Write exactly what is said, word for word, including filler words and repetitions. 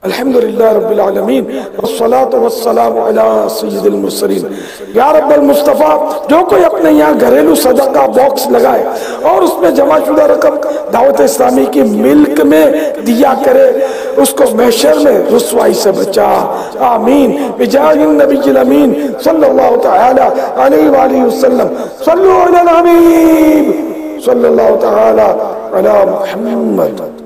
अल्हम्दुलिल्लाह रब्बिल आलमीन वस्सलातु वस्सलामु अला सय्यिदिल मुरसलीन। या रब्बल मुस्तफ़ा, जो कोई अपने यहाँ घरेलू सदका बॉक्स लगाए और उसमें जमाशुदा रकम दावत इस्लामी की मिल्क में दिया करे, उसको महशर में रुसवाई से बचा। आमीन बिजाहिन नबील अमीन सल्लल्लाहु तआला अलैहि वालिहि वसल्लम। सल्लु अलल हबीब सल्लल्लाहु तआला अला मुहम्मद।